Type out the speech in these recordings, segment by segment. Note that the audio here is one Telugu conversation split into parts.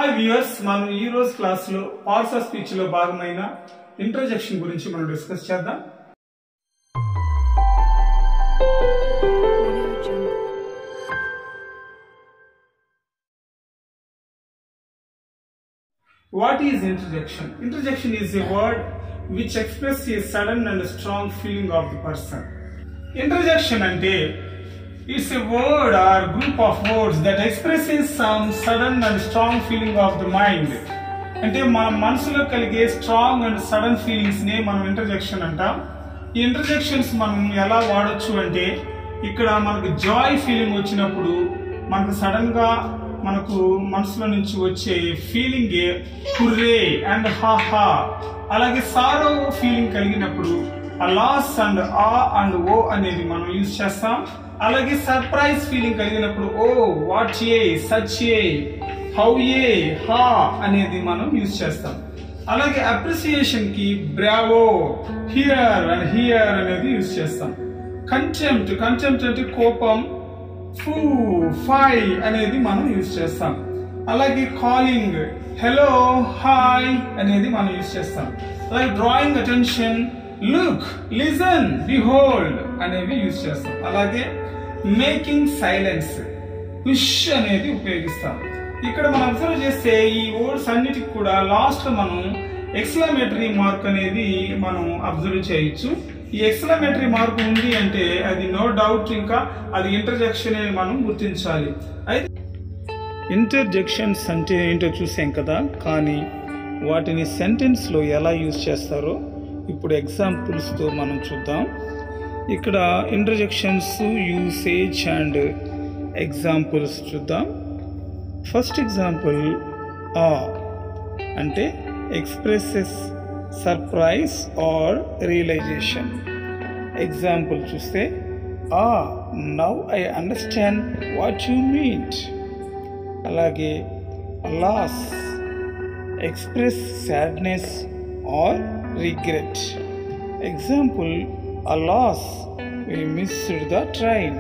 హాయ్ వ్యూయర్స్, మనం ఈ రోజు క్లాస్ లో పార్ట్స్ ఆఫ్ స్పీచ్ లో భాగమైన ఇంటర్జెక్షన్ గురించి మనం డిస్కస్ చేద్దాం. What is interjection? Interjection is a word which expresses a sudden and strong feeling of the person. Interjection ante it's a word or group of words that expresses some sudden and strong feeling of the mind. అంటే మన మనసులో కలిగే స్ట్రాంగ్ అండ్ సడన్ ఫీలింగ్స్ నే మనం ఇంటర్జెక్షన్ అంటాం. ఈ ఇంటర్జెక్షన్స్ మనం ఎలా వాడొచ్చు అంటే, ఇక్కడ మనకు జాయ్ ఫీలింగ్ వచ్చినప్పుడు మనకు సడన్ గా మనకు మనసులో నుంచి వచ్చే ఫీలింగ్ హుర్రే అండ్ హాహా. అలాగే సారో ఫీలింగ్ కలిగినప్పుడు alas and ah and oh అనేది మనం యూజ్ చేస్తాం. అలాగే సర్ప్రైజ్ ఫీలింగ్ కలిగినప్పుడు oh, what a, such a, how a, ha అనేది మనం యూజ్ చేస్తాం. అలాగే అప్రిసియేషన్ కి బ్రావో, హియర్ అండ్ హియర్ అనేది యూజ్ చేస్తాం. కంటెంప్ట్ అంటే కోపం, ఫూ, ఫై అనేది మనం యూజ్ చేస్తాం. అలాగే కాలింగ్, హలో, హాయ్ అనేది మనం యూజ్ చేస్తాం. అలాగే drawing attention, look, listen, behold అనేవి యూజ్ చేస్తాం. అలాగే మేకింగ్ సైలెన్స్, పుష్ అనేది ఉపయోగిస్తాం. ఇక్కడ మనం అబ్జర్వ్ చేస్తే ఈ వర్డ్స్ అన్నిటికి కూడా లాస్ట్ లో మనం ఎక్స్క్లమేటరీ మార్క్ అనేది మనం అబ్జర్వ్ చేయొచ్చు. ఈ ఎక్స్క్లమేటరీ మార్క్ ఉంది అంటే అది నో డౌట్ ఇంకా అది ఇంటర్జెక్షన్ అని మనం గుర్తించాలి. అయితే ఇంటర్జెక్షన్స్ అంటే ఏంటో చూసాం కదా, కానీ వాటిని సెంటెన్స్ లో ఎలా యూజ్ చేస్తారో ఇప్పుడు ఎగ్జాంపుల్స్ తో మనం చూద్దాం. ఇక్కడ ఇంటర్జెక్షన్స్ యూసేజ్ అండ్ ఎగ్జాంపుల్స్ చూద్దాం. ఫస్ట్ ఎగ్జాంపుల్ ఆ అంటే expresses surprise or realization. Example చూస్తే ah, now I understand what you mean. అలాగే alas express sadness or regret. Example alas, we missed the train.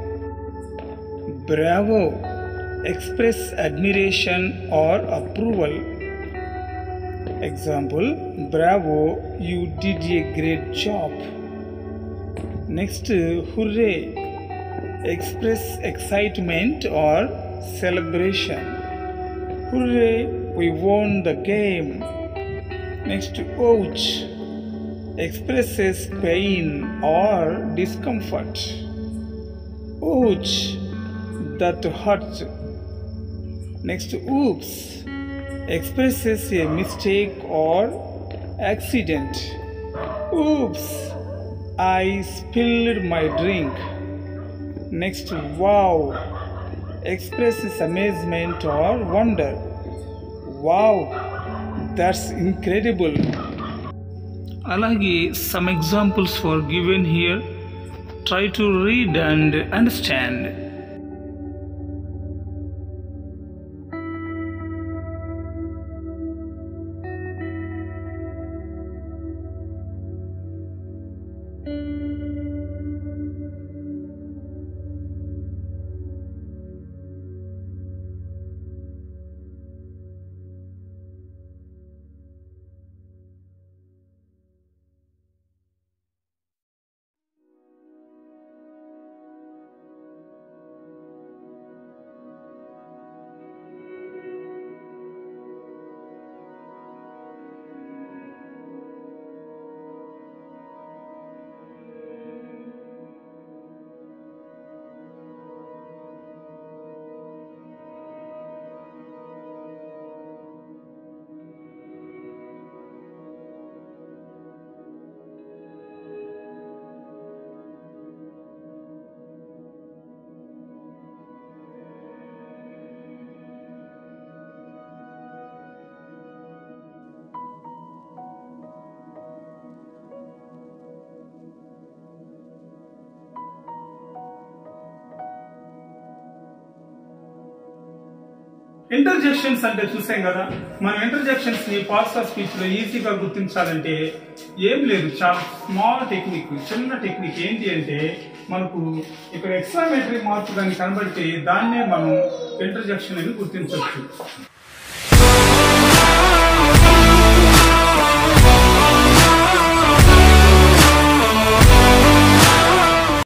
Bravo express admiration or approval. Example, bravo, you did a great job. Next, hooray express excitement or celebration. Hooray, we won the game. Next, ouch expresses pain or discomfort. Ouch, that hurt. Next, oops expresses a mistake or accident. Oops, I spilled my drink. Next, wow expresses amazement or wonder. Wow, that's incredible. అలాగే some examples were given here. Try to read and understand. Interjections అంటే చూసాం కదా. మనం ఇంటర్జెక్షన్స్ ని పార్ట్స్ ఆఫ్ స్పీచ్ లో ఈజీగా గుర్తించాలంటే ఏం లేదు, చాలా స్మాల్ టెక్నిక్, చిన్న టెక్నిక్. ఏంటి అంటే మనకు ఇక్కడ ఎక్స్క్లమేటరీ మార్క్ దాన్ని కనబడితే దాన్నే మనం ఇంటర్జెక్షన్ అని గుర్తించవచ్చు.